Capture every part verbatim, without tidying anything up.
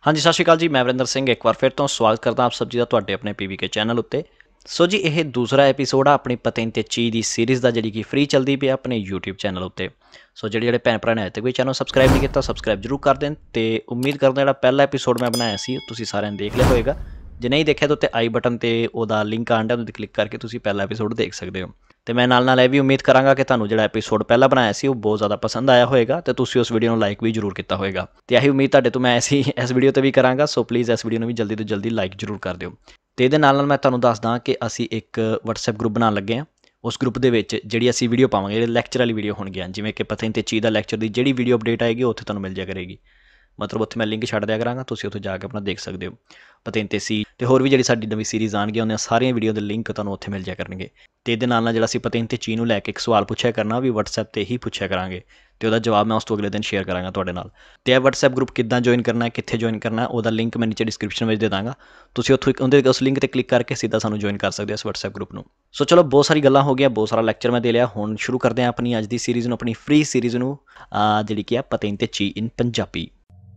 हाँ जी, सत श्री अकाल जी। मैं वरिंदर सिंह एक बार फिर तो स्वागत करता आप सब जी का तुहाडे अपने पी वी के चैनल उत्ते। सो जी यह दूसरा एपीसोड आ अपनी पते ते ची की सीरीज़ का जी कि फ्री चलती पई अपने यूट्यूब चैनल उत्ते। सो जो जो भैन भरा ने अजे तक भी चैनल सबसक्राइब नहीं किया सब्सक्राइब जरूर कर दें। तो उम्मीद करदा जो पहला एपीसोड मैं बनाया सी तुसीं सारिਆਂ ने देख लिया होएगा। जे नहीं देखा तो उत्ते आई बटन ते ओहदा लिंक आंदा उहदे क्लिक करके तुसीं पहला एपीसोड देख सकते हो। तो मैं नाल नाल यह भी उम्मीद कराँगा कि तुहानूं जिहड़ा एपीसोड पहला बनाया सी वो बहुत ज़्यादा पसंद आया होएगा तो तुसीं उस वीडियो को लाइक भी जरूर किया होएगा। तो यही उम्मीद तुहाडे तो मैं ऐसी इस वीडियो तो भी कराँगा। सो प्लीज़ इस वीडियो को भी जल्दी तो जल्दी लाइक जरूर कर दिओ। तो ये नाल नाल मैं तुहानूं दसदा कि असीं एक वट्सएप ग्रुप बनाउण लगे हाँ। उस ग्रुप के जी असी वीडियो पावांगे जिहड़े लैक्चर वाली वीडियो होणगीਆਂ जिवें कि पते ते ची दा लैक्चर की जी वीडियो अपडेट आएगी उत्थे तुहानूं मिल जाया करेगी। मतलब उत्थे मैं लिंक छड्ड दिया करांगा तुसीं उत्थे जाके अपना देख सकते हो। पते ते सी ते होर भी जिहड़ी साडी नवीं सीरीज़ आउणगीਆਂ उन्हां सारियां वीडियो के लिंक तुहानूं उत्थे मिल जाया करनगे। तो ये नाल नाल जिहड़ा असीं पते ते ची नूं लैके एक सवाल पुछया करना भी वट्सएप ते ही पुछया करांगे तो उसका जवाब मैं उस तो अगले दिन शेयर करांगा तुहाडे नाल। तो यह वट्सएप ग्रुप किद्दां ज्वाइन करना है कित्थे ज्वाइन करना है उसका लिंक मैं नीचे डिस्क्रिप्शन में दे दांगा। तुसीं उत्थों उहदे उस लिंक पर क्लिक करके सीधा सानूं ज्वाइन कर सकते हो इस वट्सएप ग्रुप में। सो चलो बहुत सारी गल्लां हो गई बहुत सारा लैक्चर मैं दे लिया हुण शुरू करते हैं अपनी अज की सीरीज़ नूं अपनी फ्री सीरीज़ नूं जिहड़ी कि है पते ते ची इन पंजाबी।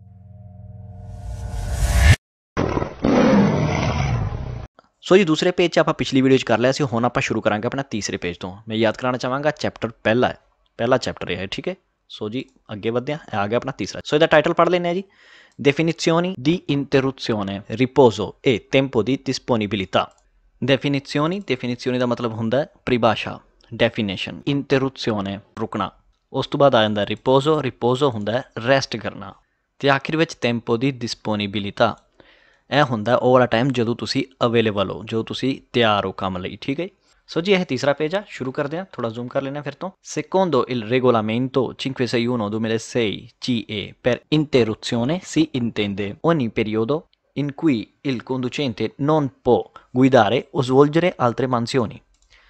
सो जी दूसरे पेज से आप पिछली वीडियो कर लिया हुण आप शुरू करांगे अपना तीसरे पेज तो। मैं याद कराना चाहांगा चैप्टर पहला है पहला चैप्टर है ठीक है। सो जी अगे बढ़ते हैं आ गया अपना तीसरा। सो इसका टाइटल पढ़ लें जी definizioni di interruzione riposo e tempo di disponibilità। definizioni definizioni का मतलब होंदा है परिभाषा डेफिनेशन। interruzione रुकना उस तो बाद आ जाता रिपोजो रिपोजो होंदा है रेस्ट करना। तो आखिर में tempo di disponibilità यह होंदा वो वाला टाइम जो तुसी अवेलेबल हो जो तुसी तैयार हो काम लई ठीक है। सो जी यह तीसरा पेज है शुरू करते हैं थोड़ा जूम कर लेना फिर तो। Secondo il regolamento cinquecentosessantuno duemilasei C E per interruzione si intende ogni periodo in cui il conducente non può guidare o svolgere altre mansioni।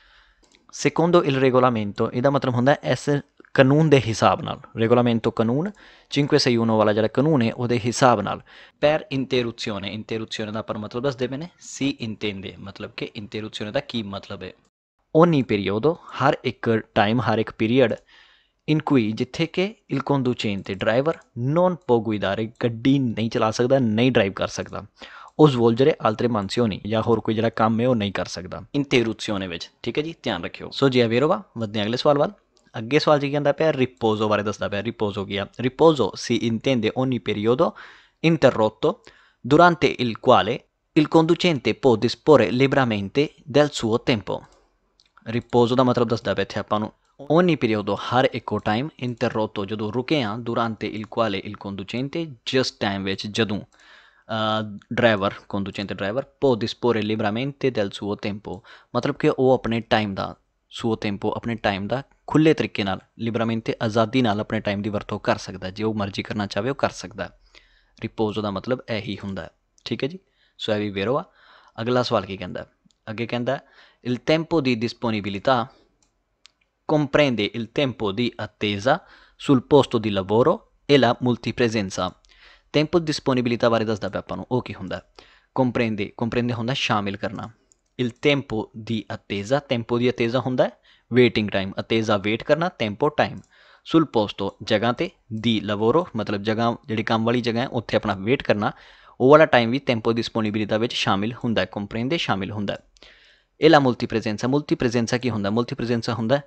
Secondo il regolamento ਇਹਦਾ मतलब ਹੁੰਦਾ ਇਸ ਕਾਨੂੰਨ ਦੇ ਹਿਸਾਬ ਨਾਲ रेगोलामेंटो कानून cinque sei uno वाला ਜਿਹੜਾ ਕਾਨੂੰਨ ਹੈ ਉਹਦੇ ਹਿਸਾਬ ਨਾਲ per interruzione interruzione ਦਾ ਪਰ ਮਤਲਬ ਦੱਸਦੇ ਪਏ ਨੇ si intende मतलब कि interruzione ਦਾ ਕੀ ਮਤਲਬ ਹੈ। ogni periodo हर एक टाइम हर एक पीरियड in cui जिथे कि il conducente driver non può guidare गड्डी नहीं चला सकता नहीं ड्राइव कर सकता उस वोल्जरे आल्तरे मानसियोनी या होर कोई जरा काम है वो नहीं कर सकता इंटेरुzione विच ठीक है जी ध्यान रखियो। सो जी वेरोवा वधदे अगले सवाल वाल। अगे सवाल जी कहता पाया रिपोजो बारे दसदा पाया रिपोजो की रिपोजो si intende ogni periodo interrotto durante il quale il conducente può disporre liberamente del suo tempo। रिपोजो का मतलब दसदा पाया इत्थे आपां नूं ogni periodo हर एको टाइम interrotto जदों रुके हाँ durante il quale il conducente जिस टाइम विच जदों driver conducente driver può disporre liberamente del suo tempo मतलब कि वो अपने टाइम का suo tempo अपने टाइम का खुले तरीके नाल liberamente आज़ादी नाल अपने टाइम की वरतों कर सकता है जो मर्जी करना चाहे वो कर सकता है। रिपोजो का मतलब यही होंदा है ठीक है जी। सो यह भी वेरो आ। अगला सवाल की कहता अगे कहता il tempo di disponibilità comprende il tempo di attesa sul posto di lavoro e la multipresenza। tempo di disponibilità बारे दसदा पिया आपां नूं ओह की हुंदा comprende comprende हुंदा शामिल करना। il tempo di attesa tempo di attesa हुंदा वेटिंग टाइम attesa वेट करना tempo टाइम sul posto जगह ते di lavoro मतलब जगह जिहड़ी काम वाली जगह है उत्थे अपना वेट करना वो वाला टाइम भी tempo di disponibilità विच शामिल हुंदा comprende शामिल हुंदा। ਇਹ ਲਾ ਮੁਲਟੀ ਪ੍ਰੈਜ਼ੈਂਸਾ ਮੁਲਟੀ ਪ੍ਰੈਜ਼ੈਂਸਾ ਕੀ ਹੁੰਦਾ ਮੁਲਟੀ ਪ੍ਰੈਜ਼ੈਂਸਾ ਹੁੰਦਾ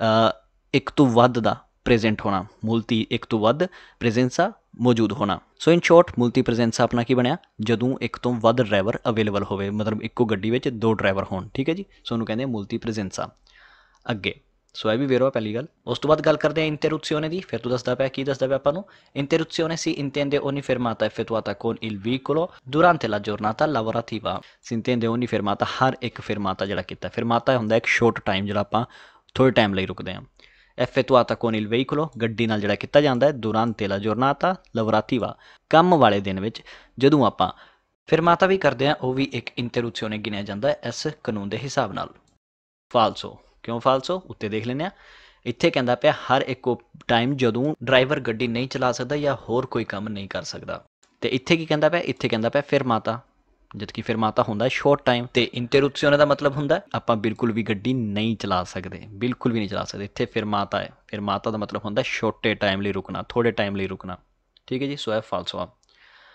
ਇੱਕ ਤੋਂ ਵੱਧ ਦਾ ਪ੍ਰੈਜ਼ੈਂਟ ਹੋਣਾ ਮੁਲਟੀ ਇੱਕ ਤੋਂ ਵੱਧ ਪ੍ਰੈਜ਼ੈਂਸਾ ਮੌਜੂਦ ਹੋਣਾ। ਸੋ ਇਨ ਸ਼ੋਰਟ ਮੁਲਟੀ ਪ੍ਰੈਜ਼ੈਂਸਾ ਆਪਣਾ ਕੀ ਬਣਿਆ ਜਦੋਂ ਇੱਕ ਤੋਂ ਵੱਧ ਡਰਾਈਵਰ ਅਵੇਲੇਬਲ ਹੋਵੇ ਮਤਲਬ ਇੱਕੋ ਗੱਡੀ ਵਿੱਚ ਦੋ ਡਰਾਈਵਰ ਹੋਣ ਠੀਕ ਹੈ ਜੀ। ਸੋ ਉਹਨੂੰ ਕਹਿੰਦੇ ਮੁਲਟੀ ਪ੍ਰੈਜ਼ੈਂਸਾ। ਅੱਗੇ सो यह भी वेरो पहली गल। उस तो बाद गल करते हैं इंटेरुzione की फिर तू दसदा पाया की दसदा पाया आपां नूं interruzione si intende ogni fermata effettuata con il veicolo durante la giornata lavorativa। si intende ogni fermata हर एक fermata जिहड़ा कीता fermata हुंदा एक शॉर्ट टाइम जिहड़ा आपां थोड़े टाइम लई रुकदे हां effettuata con il veicolo गड्डी नाल जिहड़ा कीता जांदा है durante la giornata lavorativa काम वाले दिन विच जदों आपां fermata भी करदे हां वो भी एक interruzione गिनिया जांदा है इस कानून के हिसाब नाल। फालसो क्यों फालसो उत्ते देख लें। इत्थे कहता पाया हर एक टाइम जदों ड्राइवर गड्डी नहीं चला सकता या होर कोई काम नहीं कर सकता। तो इत्थे की कहता पाया इत्थे कहता पाया फिरमाता जबकि फिरमाता होंदा शॉर्ट टाइम। तो इंटेरुzione का मतलब होंदा आपां बिल्कुल भी गड्डी नहीं चला सकते बिल्कुल भी नहीं चला सकते। इत्थे फिरमाता है फिरमाता का मतलब होंदा छोटे टाइम लिए रुकना थोड़े टाइम लिए रुकना ठीक है जी। सो है फालसो।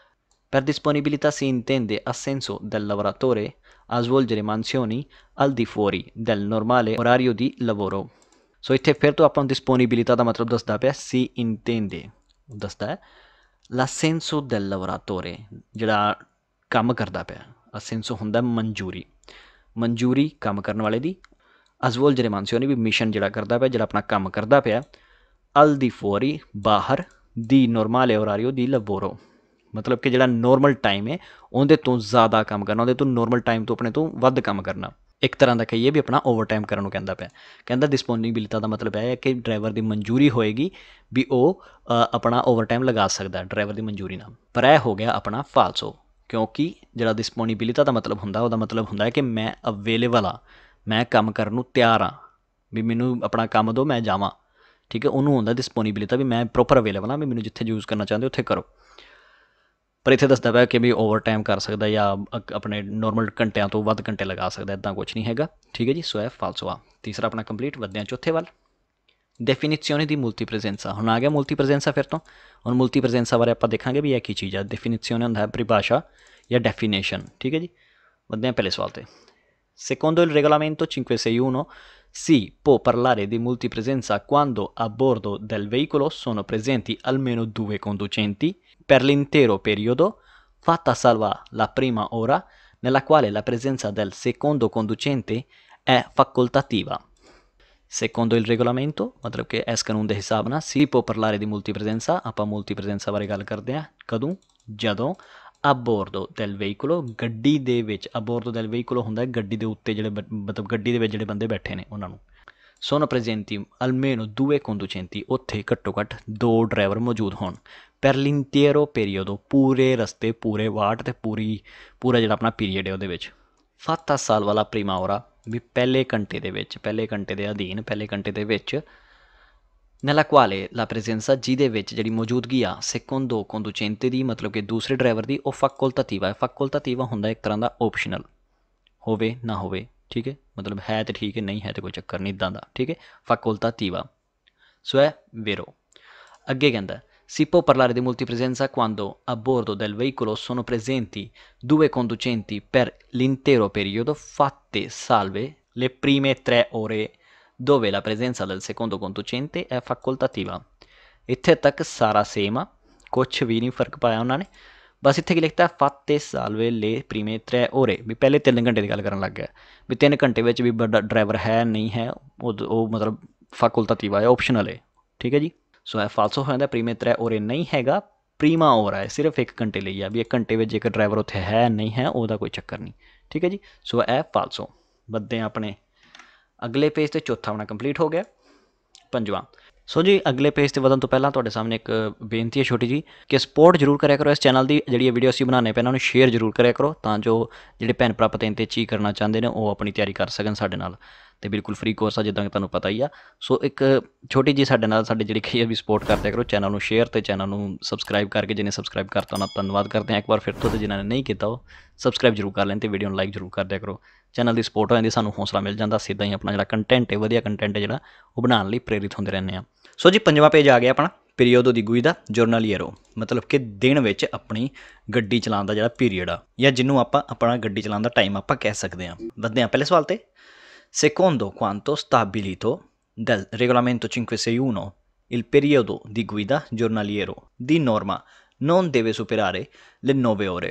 Per disponibilità si intende assenso del lavoratore a svolgere mansioni al di fuori del normale orario di lavoro। ਸੋ ਇੱਥੇ ਫਿਰ ਤੋਂ ਆਪਾਂ ਨੂੰ disponibilità ਦਾ ਮਤਲਬ ਦੱਸਦਾ ਪਿਆ si intende ਦੱਸਦਾ ਹੈ l'assenso del lavoratore ਜਿਹੜਾ ਕੰਮ ਕਰਦਾ ਪਿਆ। assenso ਹੁੰਦਾ ਮਨਜ਼ੂਰੀ, ਮਨਜ਼ੂਰੀ ਕੰਮ ਕਰਨ ਵਾਲੇ ਦੀ। a svolgere mansioni ਵੀ ਮਿਸ਼ਨ ਜਿਹੜਾ ਕਰਦਾ ਪਿਆ, ਜਿਹੜਾ ਆਪਣਾ ਕੰਮ ਕਰਦਾ ਪਿਆ। al di fuori ਬਾਹਰ ਦੀ normale orario di lavoro ਮਤਲਬ ਕਿ ਜਿਹੜਾ ਨੋਰਮਲ ਟਾਈਮ ਹੈ ਉਹਦੇ ਤੋਂ ਜ਼ਿਆਦਾ ਕੰਮ ਕਰਨਾ, ਉਹਦੇ ਤੋਂ ਨੋਰਮਲ ਟਾਈਮ ਤੋਂ ਆਪਣੇ ਤੋਂ ਵੱਧ ਕੰਮ ਕਰਨਾ। ਇੱਕ ਤਰ੍ਹਾਂ ਦਾ ਕਹੀਏ ਵੀ ਆਪਣਾ ਓਵਰ ਟਾਈਮ ਕਰਨ ਨੂੰ ਕਹਿੰਦਾ ਪਿਆ। ਕਹਿੰਦਾ ਡਿਸਪੋਨਿਬਿਲਿਟਾ ਦਾ ਮਤਲਬ ਇਹ ਹੈ ਕਿ ਡਰਾਈਵਰ ਦੀ ਮਨਜ਼ੂਰੀ ਹੋਏਗੀ ਵੀ ਉਹ ਆਪਣਾ ਓਵਰ ਟਾਈਮ ਲਗਾ ਸਕਦਾ ਡਰਾਈਵਰ ਦੀ ਮਨਜ਼ੂਰੀ ਨਾਲ। ਪਰ ਇਹ ਹੋ ਗਿਆ ਆਪਣਾ ਫਾਲਸੋ, ਕਿਉਂਕਿ ਜਿਹੜਾ ਡਿਸਪੋਨਿਬਿਲਿਟਾ ਦਾ ਮਤਲਬ ਹੁੰਦਾ ਉਹਦਾ ਮਤਲਬ ਹੁੰਦਾ ਹੈ ਕਿ ਮੈਂ ਅਵੇਲੇਬਲ ਹਾਂ, ਮੈਂ ਕੰਮ ਕਰਨ ਨੂੰ ਤਿਆਰ ਹਾਂ, ਵੀ ਮੈਨੂੰ ਆਪਣਾ ਕੰਮ ਦਿਓ ਮੈਂ ਜਾਵਾਂ। ਠੀਕ ਹੈ, ਉਹਨੂੰ ਹੁੰਦਾ ਡਿਸਪੋਨਿਬਿਲਿਟਾ ਵੀ ਮੈਂ ਪ੍ਰੋਪਰ ਅਵੇਲੇਬਲ ਹਾਂ, ਵੀ ਮੈਨੂੰ ਜਿੱਥੇ ਯੂਜ਼ ਕਰਨਾ ਚਾਹੁੰਦੇ ਉੱਥੇ ਕਰੋ। ਪਰ ਇੱਥੇ ਦੱਸਦਾ ਪਿਆ ਕਿ ਵੀ ਓਵਰ ਟਾਈਮ ਕਰ ਸਕਦਾ ਜਾਂ ਆਪਣੇ ਨੋਰਮਲ ਘੰਟਿਆਂ ਤੋਂ ਵੱਧ ਘੰਟੇ ਲਗਾ ਸਕਦਾ, ਇੱਦਾਂ ਕੁਛ ਨਹੀਂ ਹੈਗਾ। ਠੀਕ ਹੈ ਜੀ, ਸੋ ਇਹ ਫਾਲਸੋ ਆ। ਤੀਸਰਾ ਆਪਣਾ ਕੰਪਲੀਟ। ਵਧਦੇ ਹਾਂ ਚੌਥੇ ਵੱਲ। ਡੈਫੀਨਿਜ਼ੀone ਦੀ multipresenza। ਹੁਣ ਆ ਗਿਆ multipresenza ਫਿਰ ਤੋਂ। ਹੁਣ multipresenza ਬਾਰੇ ਆਪਾਂ ਦੇਖਾਂਗੇ ਵੀ ਇਹ ਕੀ ਚੀਜ਼ ਆ। ਡੈਫੀਨਿਜ਼ੀone ਹੁੰਦਾ ਹੈ ਪਰਿਭਾਸ਼ਾ ਜਾਂ ਡੈਫੀਨੇਸ਼ਨ। ਠੀਕ ਹੈ ਜੀ, ਵਧਦੇ ਹਾਂ ਪਹਿਲੇ ਸਵਾਲ 'ਤੇ। Secondo il regolamento cinque sei uno si può parlare di multipresenza quando a bordo del veicolo sono presenti almeno due conducenti per l'intero periodo, fatta salva la prima ora nella quale la presenza del secondo conducente è facoltativa। Secondo il regolamento, मतलब कि इस कानून के हिसाब नाल si può parlare di multipresenza। आपां multipresenza बारे गल करते हैं कदों, जदों a bordo del veicolo ਗੱਡੀ ਦੇ ਵਿੱਚ। a bordo del veicolo ਹੁੰਦਾ ਗੱਡੀ ਦੇ ਉੱਤੇ ਜਿਹੜੇ ਮਤਲਬ ਗੱਡੀ ਦੇ ਵਿੱਚ ਜਿਹੜੇ ਬੰਦੇ ਬੈਠੇ ਨੇ ਉਹਨਾਂ ਨੂੰ। sono presenti almeno due conducenti, ਉੱਥੇ ਘੱਟੋ ਘੱਟ ਦੋ ਡਰਾਈਵਰ ਮੌਜੂਦ ਹੋਣ। per l'intero periodo, ਪੂਰੇ ਰਸਤੇ, ਪੂਰੇ ਵਾਟ ਅਤੇ ਪੂਰੀ ਪੂਰਾ ਜਿਹੜਾ ਆਪਣਾ ਪੀਰੀਅਡ ਹੈ ਉਹਦੇ ਵਿੱਚ। fatta salva la prima ora, ਵੀ ਪਹਿਲੇ ਘੰਟੇ ਦੇ ਵਿੱਚ, ਪਹਿਲੇ ਘੰਟੇ ਦੇ ਅਧੀਨ, ਪਹਿਲੇ ਘੰਟੇ ਦੇ ਵਿੱਚ। nella quale la presenza, ਜਿਹਦੇ ਵਿੱਚ ਜਿਹੜੀ ਮੌਜੂਦਗੀ ਆ secondo conducente ਦੀ, ਮਤਲਬ ਕਿ ਦੂਸਰੇ ਡਰਾਈਵਰ ਦੀ, ਉਹ facoltativa ਹੈ। facoltativa ਹੁੰਦਾ ਇੱਕ ਤਰ੍ਹਾਂ ਦਾ ਓਪਸ਼ਨਲ, ਹੋਵੇ ਨਾ ਹੋਵੇ। ਠੀਕ ਹੈ, ਮਤਲਬ ਹੈ ਤਾਂ ਠੀਕ ਹੈ, ਨਹੀਂ ਹੈ ਤਾਂ ਕੋਈ ਚੱਕਰ ਨਹੀਂ ਇੱਦਾਂ ਦਾ। ਠੀਕ ਹੈ, facoltativa। ਸੋ ਹੈ vero। ਅੱਗੇ ਕਹਿੰਦਾ si può parlare di multipresenza quando a bordo del veicolo sono presenti due conducenti per l'intero periodo, fatte salve le prime tre ore dove la presenza del secondo conducente è facoltativa। ਇੱਥੇ ਤੱਕ ਸਾਰਾ same ਆ, ਕੁਛ ਵੀ ਨਹੀਂ ਫਰਕ ਪਾਇਆ ਉਹਨਾਂ ਨੇ। ਬਸ ਇੱਥੇ ਕੀ ਲਿਖਤਾ fatte salve le prime tre ore, ਵੀ ਪਹਿਲੇ ਤਿੰਨ ਘੰਟੇ ਦੀ ਗੱਲ ਕਰਨ ਲੱਗ ਗਿਆ ਵੀ ਤਿੰਨ ਘੰਟੇ ਵਿੱਚ ਵੀ ਡਰਾਈਵਰ ਹੈ ਨਹੀਂ ਹੈ, ਉਹ ਉਹ ਮਤਲਬ facoltativa ਹੈ, ਓਪਸ਼ਨਲ ਹੈ। ਠੀਕ ਹੈ ਜੀ, ਸੋ ਇਹ ਫਾਲਸੋ ਹੋ ਜਾਂਦਾ। ਪ੍ਰੀਮੇ ਤ੍ਰੈ ਓਰੇ ਨਹੀਂ ਹੈਗਾ, ਪ੍ਰੀਮਾ ਓਰਾ ਹੈ, ਸਿਰਫ ਇੱਕ ਘੰਟੇ ਲਈ ਆ, ਵੀ ਇੱਕ ਘੰਟੇ ਵਿੱਚ ਜੇਕਰ ਡਰਾਈਵਰ ਉੱਥੇ ਹੈ ਨਹੀਂ ਹੈ ਉਹਦਾ ਕੋਈ ਚੱਕਰ ਨਹੀਂ। ਠੀਕ ਹੈ ਜੀ, ਸੋ ਇਹ ਫਾਲਸੋ। ਵੱਧਦੇ ਹਾਂ ਆਪਣੇ ਅਗਲੇ ਪੇਜ 'ਤੇ। ਚੌਥਾ ਆਪਣਾ ਕੰਪਲੀਟ ਹੋ ਗਿਆ। ਪੰਜਵਾਂ। ਸੋ ਜੀ ਅਗਲੇ ਪੇਜ 'ਤੇ ਵਧਣ ਤੋਂ ਪਹਿਲਾਂ ਤੁਹਾਡੇ ਸਾਹਮਣੇ ਇੱਕ ਬੇਨਤੀ ਹੈ ਛੋਟੀ ਜੀ, ਕਿ ਸਪੋਰਟ ਜ਼ਰੂਰ ਕਰਿਆ ਕਰੋ ਇਸ ਚੈਨਲ ਦੀ। ਜਿਹੜੀ ਵੀਡੀਓ ਅਸੀਂ ਬਣਾਉਂਦੇ ਪਏ ਇਹਨਾਂ ਨੂੰ ਸ਼ੇਅਰ ਜ਼ਰੂਰ ਕਰਿਆ ਕਰੋ, ਤਾਂ ਜੋ ਜਿਹੜੇ ਭੈਣ ਭਰਾ ਪਤਨ 'ਤੇ ਚੀਜ਼ ਕਰਨਾ ਚਾਹੁੰਦੇ ਨੇ ਉਹ ਆਪਣੀ ਤਿਆਰੀ ਕਰ ਸਕਣ ਸਾਡੇ ਨਾਲ। ਅਤੇ ਬਿਲਕੁਲ ਫ੍ਰੀ ਕੋਰਸ ਆ, ਜਿੱਦਾਂ ਕਿ ਤੁਹਾਨੂੰ ਪਤਾ ਹੀ ਆ। ਸੋ ਇੱਕ ਛੋਟੀ ਜਿਹੀ ਸਾਡੇ ਨਾਲ ਸਾਡੇ ਜਿਹੜੀ ਕਹੀ ਵੀ ਸਪੋਰਟ ਕਰਦਿਆ ਕਰੋ, ਚੈਨਲ ਨੂੰ ਸ਼ੇਅਰ ਅਤੇ ਚੈਨਲ ਨੂੰ ਸਬਸਕ੍ਰਾਈਬ ਕਰਕੇ, ਜਿਹਨੇ ਸਬਸਕ੍ਰਾਈਬ ਕਰਤਾ ਉਹਨਾਂ ਦਾ ਧੰਨਵਾਦ ਕਰਦੇ ਹਾਂ ਇੱਕ ਵਾਰ ਫਿਰ ਤੋਂ, ਅਤੇ ਜਿਨ੍ਹਾਂ ਨੇ ਨਹੀਂ ਕੀਤਾ ਉਹ ਸਬਸਕ੍ਰਾਈਬ ਜ਼ਰੂਰ ਕਰ ਲੈਣ ਅਤੇ ਵੀਡੀਓ ਨੂੰ ਲਾਈਕ ਜ਼ਰੂਰ ਕਰ ਦਿਆ ਕਰੋ। ਚੈਨਲ ਦੀ ਸਪੋਰਟ ਹੋ ਜਾਂਦੀ, ਸਾਨੂੰ ਹੌਸਲਾ ਮਿਲ ਜਾਂਦਾ, ਸਿੱਧਾ ਹੀ ਆਪਣਾ ਜਿਹੜਾ ਕੰਟੈਂਟ ਹੈ, ਵਧੀਆ ਕੰਟੈਂਟ ਹੈ ਜਿਹੜਾ ਉਹ ਬਣਾਉਣ ਲਈ ਪ੍ਰੇਰਿਤ ਹੁੰਦੇ ਰਹਿੰਦੇ ਹਾਂ। ਸੋ ਜੀ ਪੰਜਵਾਂ ਪੇਜ ਆ ਗਿਆ ਆਪਣਾ। ਪੀਰੀਓਡੋ ਦੀ ਗੁਈਦਾ ਜੋਰਨਾਲੀਏਰੋ, ਮਤਲਬ ਕਿ ਦਿਨ ਵਿੱਚ ਆਪਣੀ ਗੱਡੀ ਚਲਾਉਣ ਦਾ ਜਿਹੜਾ ਪੀਰੀਅਡ ਆ, ਜਾਂ ਜਿਹਨੂੰ ਆਪਾਂ ਆਪਣਾ ਗੱਡੀ ਚਲਾਉਣ ਦਾ ਟਾਈਮ ਆਪਾਂ ਕਹਿ ਸਕਦੇ ਹਾਂ। ਵੱਧਦੇ ਹਾਂ ਪਹਿਲੇ ਸਵਾਲ 'ਤੇ। Secondo quanto stabilito dal regolamento cinque sei uno, il periodo di guida giornaliero di norma non deve superare le nove ore।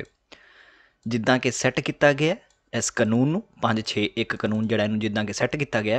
ਜਿੱਦਾਂ ਕਿ ਸੈੱਟ ਕੀਤਾ ਗਿਆ ਇਸ ਕਾਨੂੰਨ ਨੂੰ, ਪੰਜ ਛੇ ਇੱਕ ਕਾਨੂੰਨ ਜਿਹੜਾ ਇਹਨੂੰ ਜਿੱਦਾਂ ਕਿ ਸੈੱਟ ਕੀਤਾ ਗਿਆ।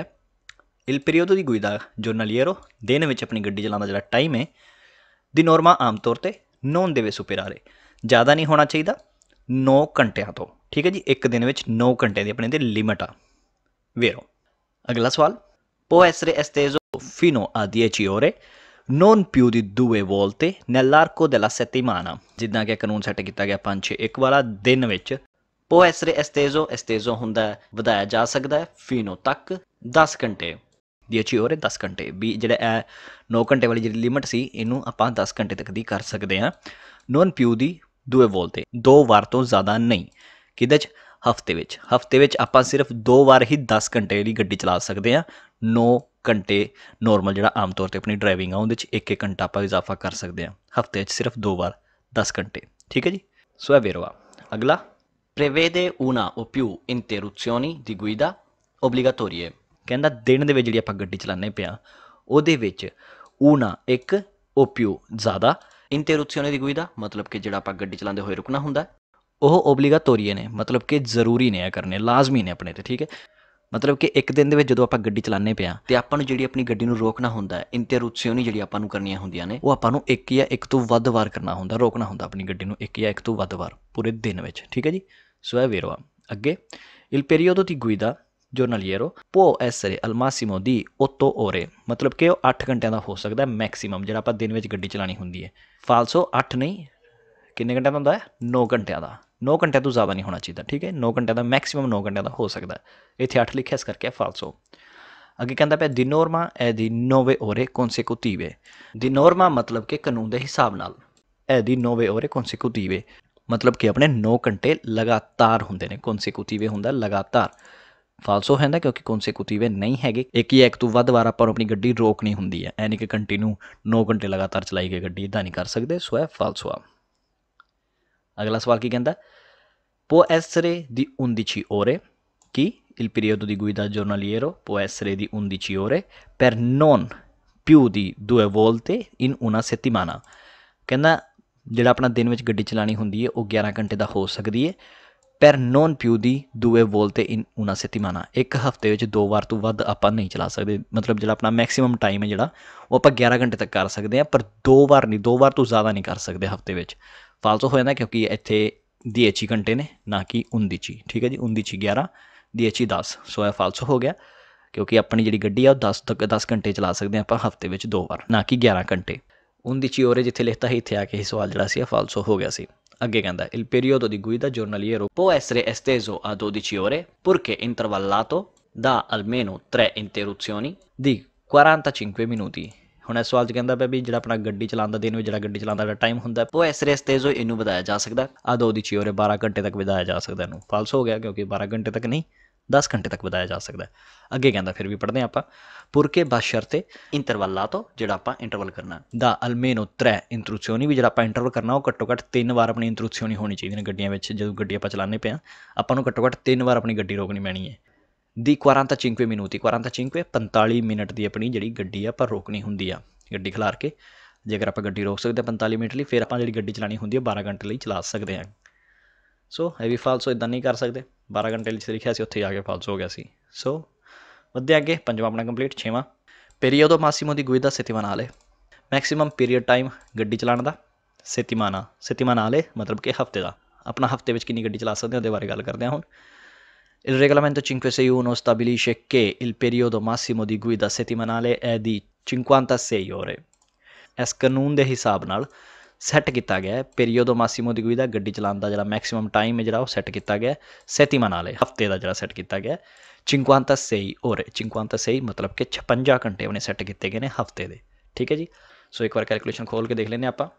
il periodo di guida giornaliero, ਦਿਨ ਵਿੱਚ ਆਪਣੀ ਗੱਡੀ ਚਲਾਉਣ ਦਾ ਜਿਹੜਾ ਟਾਈਮ ਹੈ, ਦੀ ਨੋਰਮਾ ਆਮ ਤੌਰ 'ਤੇ non deve superare, ਜ਼ਿਆਦਾ ਨਹੀਂ ਹੋਣਾ ਚਾਹੀਦਾ ਨੌ ਘੰਟਿਆਂ ਤੋਂ। ਠੀਕ ਹੈ ਜੀ, ਇੱਕ ਦਿਨ ਵਿੱਚ ਨੌ ਘੰਟੇ ਦੀ ਆਪਣੇ 'ਤੇ ਲਿਮਟ ਆ। Vero। ਅਗਲਾ ਸਵਾਲ। può essere esteso fino a dieci ore non più di due volte nell'arco della settimana। ਜਿੱਦਾਂ ਕਿ ਕਾਨੂੰਨ ਸੈੱਟ ਕੀਤਾ ਗਿਆ ਪੰਜ ਛੇ ਇੱਕ ਵਾਲਾ ਦਿਨ ਵਿੱਚ। può essere esteso, esteso ਹੁੰਦਾ ਵਧਾਇਆ ਜਾ ਸਕਦਾ ਹੈ, fino ਤੱਕ ਦਸ ਘੰਟੇ, dieci ore ਦਸ ਘੰਟੇ। ਵੀ ਜਿਹੜਾ ਇਹ ਨੌ ਘੰਟੇ ਵਾਲੀ ਜਿਹੜੀ ਲਿਮਟ ਸੀ ਇਹਨੂੰ ਆਪਾਂ ਦਸ ਘੰਟੇ ਤੱਕ ਦੀ ਕਰ ਸਕਦੇ ਹਾਂ। non più di due volte, ਦੋ ਵਾਰ ਤੋਂ ਜ਼ਿਆਦਾ ਨਹੀਂ। ਕਿਹਦੇ 'ਚ? ਹਫ਼ਤੇ ਵਿੱਚ। ਹਫ਼ਤੇ ਵਿੱਚ ਆਪਾਂ ਸਿਰਫ ਦੋ ਵਾਰ ਹੀ ਦਸ ਘੰਟੇ ਦੀ ਗੱਡੀ ਚਲਾ ਸਕਦੇ ਹਾਂ। ਨੌ ਘੰਟੇ ਨੋਰਮਲ ਜਿਹੜਾ ਆਮ ਤੌਰ 'ਤੇ ਆਪਣੀ ਡਰਾਈਵਿੰਗ ਆ ਉਹਦੇ 'ਚ ਇੱਕ ਇੱਕ ਘੰਟਾ ਆਪਾਂ ਇਜ਼ਾਫਾ ਕਰ ਸਕਦੇ ਹਾਂ। ਹਫ਼ਤੇ ਵਿੱਚ ਸਿਰਫ ਦੋ ਵਾਰ ਦਸ ਘੰਟੇ। ਠੀਕ ਹੈ ਜੀ, ਸੋ è vero A। ਅਗਲਾ prevede una o più interruzioni di guida obbligatorie। ਕਹਿੰਦਾ ਦਿਨ ਦੇ ਵਿੱਚ ਜਿਹੜੀ ਆਪਾਂ ਗੱਡੀ ਚਲਾਉਂਦੇ ਪਿਆ ਉਹਦੇ ਵਿੱਚ una ਇੱਕ o più ਜ਼ਿਆਦਾ interruzione di guida ਮਤਲਬ ਕਿ ਜਿਹੜਾ ਆਪਾਂ ਗੱਡੀ ਚਲਾਉਂਦੇ ਹੋਏ ਰੁਕਣਾ ਹੁੰਦਾ ਉਹ ਓਬਲੀਗਾਟੋਰੀਏ ਨੇ ਮਤਲਬ ਕਿ ਜ਼ਰੂਰੀ ਨੇ ਇਹ ਕਰਨੇ ਲਾਜ਼ਮੀ ਨੇ ਆਪਣੇ 'ਤੇ ਠੀਕ ਹੈ। ਮਤਲਬ ਕਿ ਇੱਕ ਦਿਨ ਦੇ ਵਿੱਚ ਜਦੋਂ ਆਪਾਂ ਗੱਡੀ ਚਲਾਉਂਦੇ ਪਿਆ ਅਤੇ ਆਪਾਂ ਨੂੰ ਜਿਹੜੀ ਆਪਣੀ ਗੱਡੀ ਨੂੰ ਰੋਕਣਾ ਹੁੰਦਾ ਇੰਟਰਰੂਪਸ਼ਨੀ ਜਿਹੜੀ ਆਪਾਂ ਨੂੰ ਕਰਨੀਆਂ ਹੁੰਦੀਆਂ ਨੇ ਉਹ ਆਪਾਂ ਨੂੰ ਇੱਕ ਜਾਂ ਇੱਕ ਤੋਂ ਵੱਧ ਵਾਰ ਕਰਨਾ ਹੁੰਦਾ ਰੋਕਣਾ ਹੁੰਦਾ ਆਪਣੀ ਗੱਡੀ ਨੂੰ ਇੱਕ ਜਾਂ ਇੱਕ ਤੋਂ ਵੱਧ ਵਾਰ ਪੂਰੇ ਦਿਨ ਵਿੱਚ ਠੀਕ ਹੈ ਜੀ। ਸੋ è vero A। ਅੱਗੇ il periodo di guida giornaliero può essere al massimo di otto ore ਮਤਲਬ ਕਿ ਉਹ ਅੱਠ ਘੰਟਿਆਂ ਦਾ ਹੋ ਸਕਦਾ ਮੈਕਸੀਮਮ ਜਿਹੜਾ ਆਪਾਂ ਦਿਨ ਵਿੱਚ ਗੱਡੀ ਚਲਾਉਣੀ ਹੁੰਦੀ ਹੈ। ਫਾਲਸੋ ਅੱਠ ਨਹੀਂ ਕਿੰਨੇ ਘੰਟਿਆਂ ਦਾ ਹੁੰਦਾ ਹੈ ਨੌ ਘੰਟਿਆਂ ਦਾ ਨੌ ਘੰਟਿਆਂ ਤੋਂ ਜ਼ਿਆਦਾ ਨਹੀਂ ਹੋਣਾ ਚਾਹੀਦਾ ਠੀਕ ਹੈ। ਨੌ ਘੰਟਿਆਂ ਦਾ ਮੈਕਸੀਮਮ ਨੌ ਘੰਟਿਆਂ ਦਾ ਹੋ ਸਕਦਾ ਇੱਥੇ ਅੱਠ ਲਿਖਿਆ ਇਸ ਕਰਕੇ ਫਾਲਸੋ। ਅੱਗੇ ਕਹਿੰਦਾ ਪਿਆ ਦੀ ਨੋਰਮਾ è di nove ore consecutive। ਦੀ ਨੋਰਮਾ ਮਤਲਬ ਕਿ ਕਾਨੂੰਨ ਦੇ ਹਿਸਾਬ ਨਾਲ è di nove ore consecutive ਮਤਲਬ ਕਿ ਆਪਣੇ ਨੌ ਘੰਟੇ ਲਗਾਤਾਰ ਹੁੰਦੇ ਨੇ consecutive ਹੁੰਦਾ ਲਗਾਤਾਰ। ਫਾਲਸੋ ਹੈ ਨਾ ਕਿਉਂਕਿ consecutive ਨਹੀਂ ਹੈਗੇ ਇੱਕ ਜਾਂ ਇੱਕ ਤੋਂ ਵੱਧ ਵਾਰ ਆਪਾਂ ਨੂੰ ਆਪਣੀ ਗੱਡੀ ਰੋਕਣੀ ਹੁੰਦੀ ਹੈ ਐ ਨਹੀਂ ਕਿ ਕੰਟੀਨਿਊ ਨੌ ਘੰਟੇ ਲਗਾਤਾਰ ਚਲਾਈ ਗਈ ਗੱਡੀ ਇੱਦਾਂ ਨਹੀਂ ਕਰ ਸਕਦੇ। ਸੋ ਹੈ ਫਾਲਸੋ ਆ। ਅਗਲਾ ਸਵਾਲ ਕੀ ਕਹਿੰਦਾ può essere di undici ore ਕਿ il periodo di guida giornaliero può essere di undici ore per non più di due volte in una settimana। ਕਹਿੰਦਾ ਜਿਹੜਾ ਆਪਣਾ ਦਿਨ ਵਿੱਚ ਗੱਡੀ ਚਲਾਉਣੀ ਹੁੰਦੀ ਹੈ ਉਹ ਗਿਆਰਾਂ ਘੰਟੇ ਦਾ ਹੋ ਸਕਦੀ ਹੈ per non più di due volte in una settimana ਇੱਕ ਹਫ਼ਤੇ ਵਿੱਚ ਦੋ ਵਾਰ ਤੋਂ ਵੱਧ ਆਪਾਂ ਨਹੀਂ ਚਲਾ ਸਕਦੇ ਮਤਲਬ ਜਿਹੜਾ ਆਪਣਾ ਮੈਕਸੀਮਮ ਟਾਈਮ ਹੈ ਜਿਹੜਾ ਉਹ ਆਪਾਂ ਗਿਆਰਾਂ ਘੰਟੇ ਤੱਕ ਕਰ ਸਕਦੇ ਹਾਂ ਪਰ ਦੋ ਵਾਰ ਨਹੀਂ ਦੋ ਵਾਰ ਤੋਂ ਜ਼ਿਆਦਾ ਨਹੀਂ ਕਰ ਸਕਦੇ ਹਫ਼ਤੇ ਵਿੱਚ। ਫਾਲਸੋ ਹੋ ਜਾਂਦਾ ਕਿਉਂਕਿ ਇੱਥੇ ਦਸ ਘੰਟੇ ਨੇ ਨਾ ਕਿ ਉਨਤੀ ਠੀਕ ਹੈ ਜੀ ਉਨਤੀ ਗਿਆਰਾਂ ਦਸ ਦਸ ਸੋ ਇਹ ਫਾਲਸੋ ਹੋ ਗਿਆ ਕਿਉਂਕਿ ਆਪਣੀ ਜਿਹੜੀ ਗੱਡੀ ਆ ਉਹ ਦਸ ਤੱਕ ਦਸ ਘੰਟੇ ਚਲਾ ਸਕਦੇ ਹਾਂ ਆਪਾਂ ਹਫ਼ਤੇ ਵਿੱਚ ਦੋ ਵਾਰ ਨਾ ਕਿ ਗਿਆਰਾਂ ਘੰਟੇ। ਉਨਤੀ ore ਜਿੱਥੇ ਲਿਖਤਾ ਸੀ ਇੱਥੇ ਆ ਕੇ ਹੀ ਸਵਾਲ ਜਿਹੜਾ ਸੀ ਫਾਲਸੋ ਹੋ ਗਿਆ ਸੀ। ਅੱਗੇ ਕਹਿੰਦਾ il periodo di guida giornaliero può essere esteso a dodici ore purché intervallato da almeno tre interruzioni di quarantacinque minuti। ਹੁਣ ਇਸ ਸਵਾਲ 'ਚ ਕਹਿੰਦਾ ਪਿਆ ਵੀ ਜਿਹੜਾ ਆਪਣਾ ਗੱਡੀ ਚਲਾਉਣ ਦਾ ਦਿਨ ਵਿੱਚ ਜਿਹੜਾ ਗੱਡੀ ਚਲਾਉਣ ਦਾ ਟਾਈਮ ਹੁੰਦਾ può essere esteso ਇਹਨੂੰ ਵਧਾਇਆ ਜਾ ਸਕਦਾ ਆ dodici ore ਬਾਰਾਂ ਘੰਟੇ ਤੱਕ ਵਧਾਇਆ ਜਾ ਸਕਦਾ ਇਹਨੂੰ ਫਾਲਸ ਹੋ ਗਿਆ ਕਿਉਂਕਿ ਬਾਰਾਂ ਘੰਟੇ ਤੱਕ ਨਹੀਂ ਦਸ ਘੰਟੇ ਤੱਕ ਵਧਾਇਆ ਜਾ ਸਕਦਾ। ਅੱਗੇ ਕਹਿੰਦਾ ਫਿਰ ਵੀ ਪੜ੍ਹਦੇ ਹਾਂ ਆਪਾਂ purché ਬਸ਼ਰਤੇ intervallato ਜਿਹੜਾ ਆਪਾਂ ਇੰਟਰਵਲ ਕਰਨਾ ਦਾ almeno tre interruzioni ਵੀ ਜਿਹੜਾ ਆਪਾਂ ਇੰਟਰਵਲ ਕਰਨਾ ਉਹ ਘੱਟੋ ਘੱਟ ਤਿੰਨ ਵਾਰ ਆਪਣੀ ਇੰਟਰਰੂਪਸ਼ਨ ਹੋਣੀ ਚਾਹੀਦੀ ਨੇ ਗੱਡੀਆਂ ਵਿੱਚ ਜਦੋਂ ਗੱਡੀ ਆਪਾਂ ਚਲਾਉਂਦੇ ਪਏ ਹਾਂ ਆਪਾਂ ਨੂੰ ਘੱਟੋ ਘੱਟ ਤਿੰਨ ਵਾਰ ਆਪਣੀ ਗੱਡੀ ਰੋਕਣੀ ਪੈਣੀ ਹੈ। ਦੀ quarantacinque minuti quarantacinque ਪੰਤਾਲੀ ਮਿੰਟ ਦੀ ਆਪਣੀ ਜਿਹੜੀ ਗੱਡੀ ਆ ਆਪਾਂ ਰੋਕਣੀ ਹੁੰਦੀ ਆ ਗੱਡੀ ਖਿਲਾਰ ਕੇ ਜੇਕਰ ਆਪਾਂ ਗੱਡੀ ਰੋਕ ਸਕਦੇ ਹਾਂ ਪੰਤਾਲੀ ਮਿੰਟ ਲਈ ਫਿਰ ਆਪਾਂ ਜਿਹੜੀ ਗੱਡੀ ਚਲਾਉਣੀ ਹੁੰਦੀ ਹੈ ਬਾਰਾਂ ਘੰਟੇ ਲਈ ਚਲਾ ਸਕਦੇ ਹਾਂ। ਸੋ ਇਹ ਵੀ ਫਾਲਸੋ ਇੱਦਾਂ ਨਹੀਂ ਕਰ ਸਕਦੇ ਬਾਰਾਂ ਘੰਟੇ ਲਈ ਲਿਖਿਆ ਸੀ ਉੱਥੇ ਆ ਕੇ ਫਾਲਸੋ ਹੋ ਗਿਆ ਸੀ। ਸੋ ਵਧਿਆ ਅੱਗੇ ਪੰਜਵਾਂ ਆਪਣਾ ਕੰਪਲੀਟ। ਛੇਵਾਂ periodo massimo di guida settimanale maximum period time ਗੱਡੀ ਚਲਾਉਣ ਦਾ settimana settimanale ਮਤਲਬ ਕਿ ਹਫ਼ਤੇ ਦਾ ਆਪਣਾ ਹਫ਼ਤੇ ਵਿੱਚ ਕਿੰਨੀ ਗੱਡੀ ਚਲਾ ਸਕਦੇ ਹਾਂ ਉਹਦੇ ਬਾਰੇ ਗੱਲ ਕਰਦੇ ਹਾਂ ਹੁਣ। Il regolamento cinque sei uno stabilisce che il periodo massimo di guida settimanale è di cinquantasei ore। ਇਸ ਕਾਨੂੰਨ ਦੇ ਹਿਸਾਬ ਨਾਲ ਸੈੱਟ ਕੀਤਾ ਗਿਆ periodo massimo di guida ਗੱਡੀ ਚਲਾਉਣ ਦਾ ਜਿਹੜਾ ਮੈਕਸੀਮਮ ਟਾਈਮ ਹੈ ਜਿਹੜਾ ਉਹ ਸੈੱਟ ਕੀਤਾ ਗਿਆ settimanale ਹਫ਼ਤੇ ਦਾ ਜਿਹੜਾ ਸੈੱਟ ਕੀਤਾ ਗਿਆ cinquantasei ore cinquantasei ਮਤਲਬ ਕਿ ਛਪੰਜਾ ਘੰਟੇ ਉਹਨੇ ਸੈੱਟ ਕੀਤੇ ਗਏ ਨੇ ਹਫ਼ਤੇ ਦੇ ਠੀਕ ਹੈ ਜੀ। ਸੋ ਇੱਕ ਵਾਰ ਕੈਲਕੂਲੇਸ਼ਨ ਖੋਲ ਕੇ ਦੇਖ ਲੈਂਦੇ ਆਪਾਂ।